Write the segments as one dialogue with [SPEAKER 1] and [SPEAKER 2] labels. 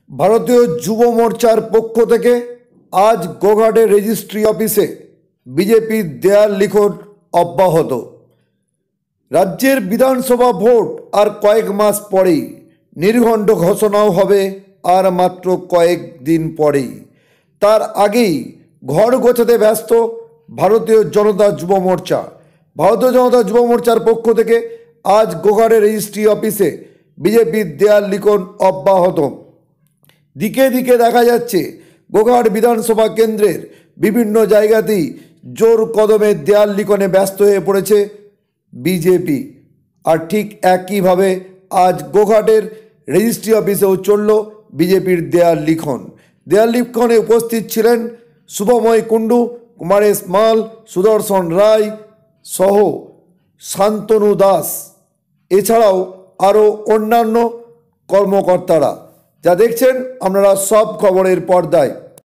[SPEAKER 1] ভারতীয় যুব মোর্চার পক্ষ থেকে আজ গোঘাটের রেজিস্ট্রি অফিসে বিজেপির দেয়াল লিখন অব্যাহত। রাজ্যের বিধানসভা ভোট আর কয়েক মাস পরেই, নির্ঘণ্ট ঘোষণাও হবে আর মাত্র কয়েকদিন পরেই। তার আগেই ঘর গোছাতে ব্যস্ত ভারতীয় জনতা যুব মোর্চা। ভারতীয় জনতা যুব মোর্চার পক্ষ থেকে আজ গোঘাটের রেজিস্ট্রি অফিসে বিজেপির দেয়াল লিখন অব্যাহত। দিকে দিকে দেখা যাচ্ছে গোঘাট বিধানসভা কেন্দ্রের বিভিন্ন জায়গাতেই জোর কদমে দেয়াল লিখনে ব্যস্ত হয়ে পড়েছে বিজেপি। আর ঠিক একইভাবে আজ গোঘাটের রেজিস্ট্রি অফিসেও চলল বিজেপির দেয়াল লিখন। দেয়াল লিখনে উপস্থিত ছিলেন শুভময় কুণ্ডু, কুমারেশ মাল, সুদর্শন রায় সহ শান্তনু দাস, এছাড়াও আরও অন্যান্য কর্মকর্তারা। যা দেখছেন আপনারা সব খবরের পর্দায়।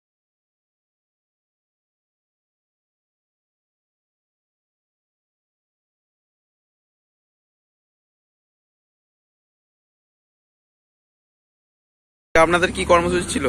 [SPEAKER 2] আপনাদের কি কর্মসূচি ছিল?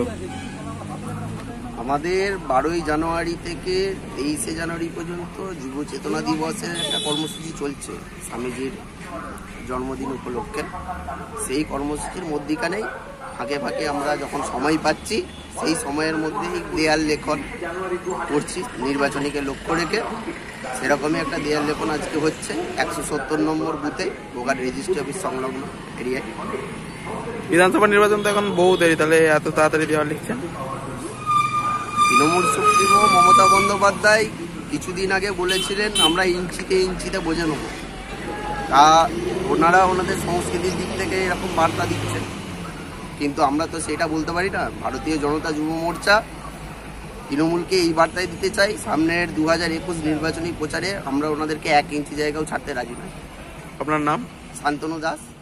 [SPEAKER 3] আমাদের 12ই জানুয়ারি থেকে 23শে জানুয়ারি পর্যন্ত যুব চেতনা দিবসের একটা কর্মসূচি চলছে স্বামীজির জন্মদিন উপলক্ষে। সেই কর্মসূচির মধ্যিখানেই ফাঁকে ফাঁকে আমরা যখন সময় পাচ্ছি সেই সময়ের মধ্যেই দেয়াল লেখন করছি নির্বাচনীকে লক্ষ্য রেখে। সেরকমই একটা দেয়াল লেখন আজকে হচ্ছে 170 নম্বর বুথে গোঘাট রেজিস্ট্রি অফিস সংলগ্ন এরিয়ায়।
[SPEAKER 2] বিধানসভা নির্বাচন তো এখন বহু দেরি, তাহলে এত তাড়াতাড়ি দেওয়াল লিখছেন?
[SPEAKER 3] তৃণমূল সুপ্রিমো মমতা বন্দ্যোপাধ্যায় কিছুদিন আগে বলেছিলেন আমরা ইঞ্চিতে ইঞ্চিতে বোঝে নেব। তা ওনারা ওনাদের সংস্কৃতির দিক থেকে এরকম বার্তা দিচ্ছেন, কিন্তু আমরা তো সেটা বলতে পারি না। ভারতীয় জনতা যুব মোর্চা তৃণমূলকে এই বার্তায় দিতে চাই, সামনের 2021 নির্বাচনী প্রচারে আমরা ওনাদেরকে 1 ইঞ্চি জায়গাও ছাড়তে রাজি নই।
[SPEAKER 2] আপনার নাম?
[SPEAKER 3] শান্তনু দাস।